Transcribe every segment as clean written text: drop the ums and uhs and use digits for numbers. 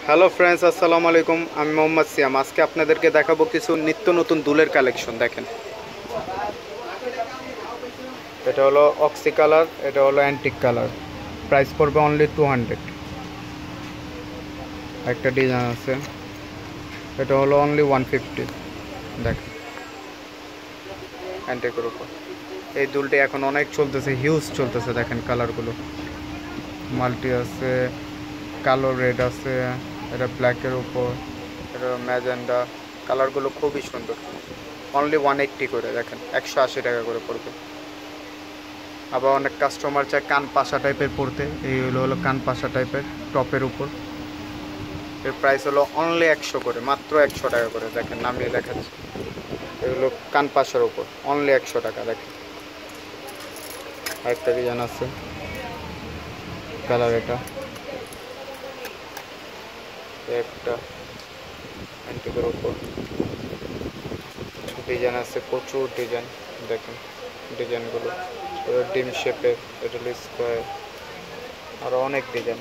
Hello friends, আসসালামু আলাইকুম। আমি মোহাম্মদ সিয়াম। আজকে আপনাদেরকে দেখাবো কিছু নিত্য নতুন দুলের কালেকশন। দেখেন, এটা হলো অক্সি কালার, এটা হলো অ্যান্টিক কালার। প্রাইস পড়বে অনলি 200। একটা ডিজাইন আছে, এটা হলো অনলি 150। দেখেন, অ্যান্টিকের উপর এই দুলটি এখন অনেক চলতেছে, হিউজ চলতেছে। দেখেন কালারগুলো, মাল্টি আছে, কালো রেড আছে, এটা ব্ল্যাকের উপর, এটা ম্যাজেন্ডা। কালারগুলো খুবই সুন্দর। অনলি 180 করে। দেখেন, 180 টাকা করে পড়বে। আবার অনেক কাস্টমার চায় কান পাশা টাইপের পড়তে, এই হলো কান পাশা টাইপের টপের উপর। এর প্রাইস হলো অনলি 100 করে, মাত্র 100 টাকা করে। দেখেন, নামিয়ে দেখাচ্ছি। এগুলো কান পাশার উপর অনলি 100 টাকা। দেখেন, আরেকটা ডিজাইন আছে, কালার এটা একটা অ্যান্টিকের উপর ডিজাইন আছে, প্রচুর ডিজাইন। দেখেন ডিজাইনগুলো, ডিম শেপের, এটা স্কোয়ার, আরও অনেক ডিজাইন।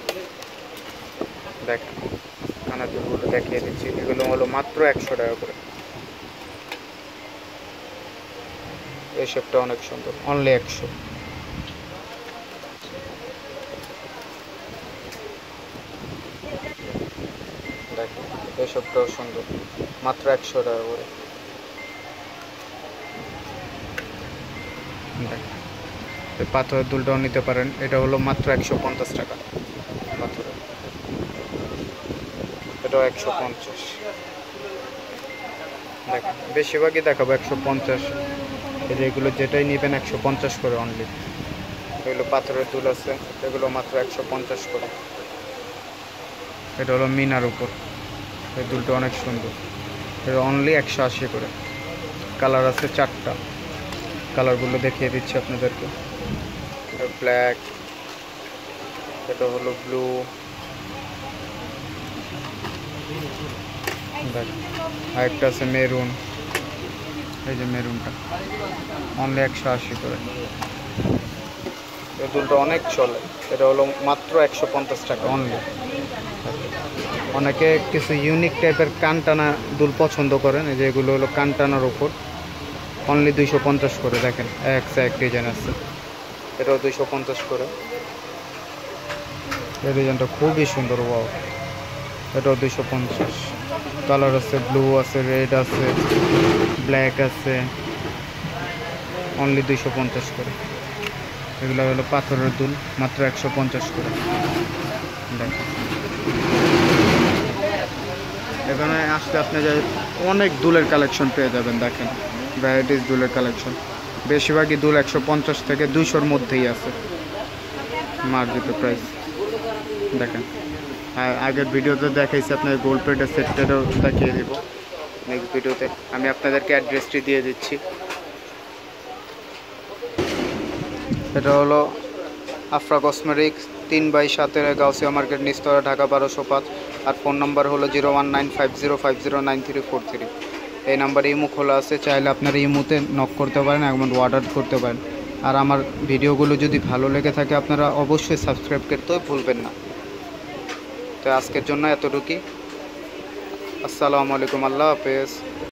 দেখেন, কানারগুলো দেখিয়ে দিচ্ছি। এগুলো হলো মাত্র 100 টাকা করে। এই শেপটা অনেক সুন্দর, অনলি 100। দেখেন, এই শেপটাও সুন্দর, মাত্র 100 টাকা করে। দেখেন, এই পাথরের দুলটাও নিতে পারেন, এটা হলো মাত্র 150 টাকা পাথরের। এটাও 150। দেখেন, বেশিরভাগই দেখাবো 150। এই যে এগুলো যেটাই নেবেন 150 করে অনলি। এগুলো পাথরের দুল আছে, এগুলো মাত্র 150 করে। এটা হলো মিনার উপর, এই দুলটা অনেক সুন্দর। এটা অনলি 180 করে। কালার আছে 4টা, কালারগুলো দেখিয়ে দিচ্ছি আপনাদেরকে। ব্ল্যাক, এটা হলো ব্লু, আরেকটা আছে মেরুন। এই যে মেরুনটা অনলি 180 করে। এই দুলটা অনেক চলে, এটা হলো মাত্র 150 টাকা অনলি। অনেকে কিছু ইউনিক টাইপের কান টানা দুল পছন্দ করেন, এই যে এগুলো হলো কান টানার উপর, অনলি 250 করে। দেখেন, এক ডিজাইন আছে, এটাও 250 করে। এই ডিজাইনটা খুবই সুন্দর, ওয়াও। এটাও 250। কালার আছে, ব্লু আছে, রেড আছে, ব্ল্যাক আছে, অনলি 250 করে। এগুলো হলো পাথরের দুল, মাত্র 150 করে। দেখেন, এখানে আসলে আপনি যে অনেক দুলের কালেকশন পেয়ে যাবেন। দেখেন, ভ্যারাইটিস দুলের কালেকশন। বেশিরভাগই দুল 150 থেকে 200-র মধ্যেই আছে মার্কেট প্রাইস। দেখেন, আর আগের ভিডিওতে দেখাইছি আপনার গোল্ড প্লেটের সেটটাও দেখিয়ে দিব নেক্সট ভিডিওতে। আমি আপনাদেরকে অ্যাড্রেসটি দিয়ে দিচ্ছি। এটা হলো আফরা কসমেটিক্স, 3/7 গাউসিয়া মার্কেট, নিস্তরা, ঢাকা 1205। আর ফোন নাম্বার হলো 01950509343। এই নাম্বারে ইমো খোলা আছে, চাইলে আপনারা ইমোতে নক করতে পারেন এবং অর্ডার করতে পারেন। আর আমার ভিডিওগুলো যদি ভালো লেগে থাকে আপনারা অবশ্যই সাবস্ক্রাইব করতে ভুলবেন না। তো আজকের জন্য এতটুকুই। আসসালামু আলাইকুম, আল্লাহ হাফেজ।